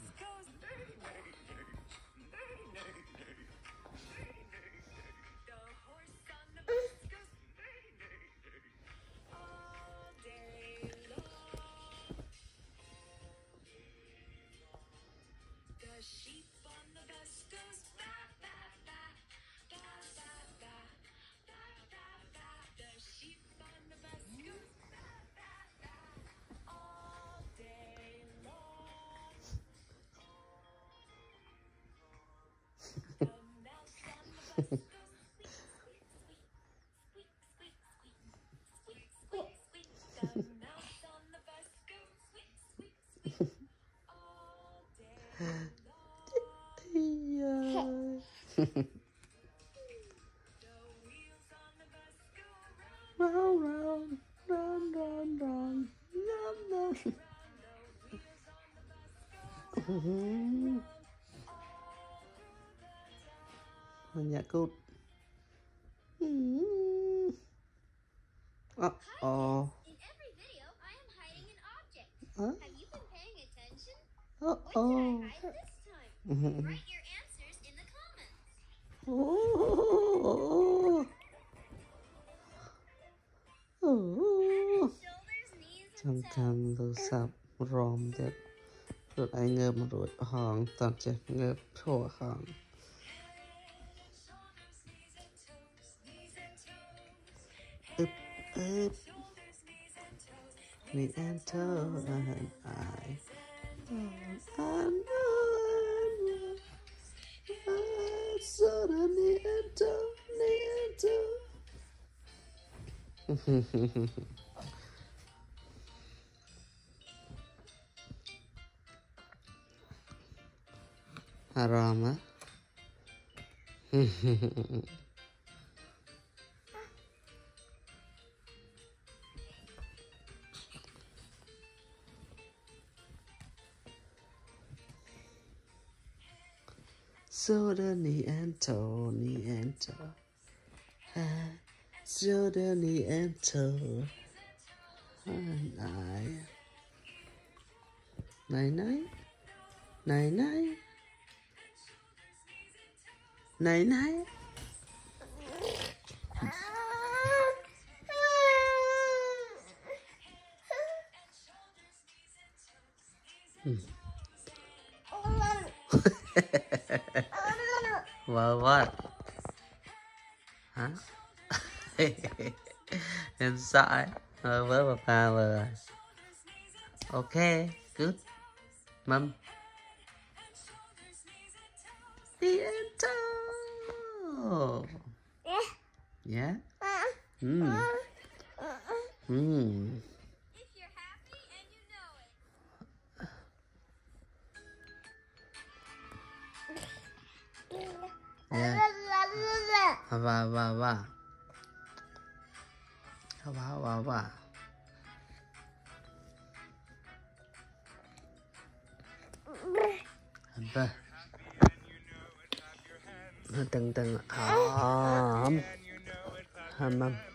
Round, round, round, round, round, round, round. Nhạc cút. Uh-oh. In every video, I am hiding an object. Huh? Have you been paying attention? Uh-oh. What did I hide this time? Write your answers in the comments. Oh. Oh. Shoulders, knees, Trong and cam lưu sạp ròm đẹp. Rồi anh ngợp một rụi hòn. Toàn chết ngợp thua hòn. Up, up. Knee and toe and I. So the knee and toe, knee and toe. Aroma. So the knee and toe, knee and toe. So the knee and toe. And I. Này này. Này này. Này này. What? Hả? Em sợ với bà vừa. Ok, good. Mom. The end. Yeah? if you're happy and you know it. Yeah. Hava. Hava. Từng hầm.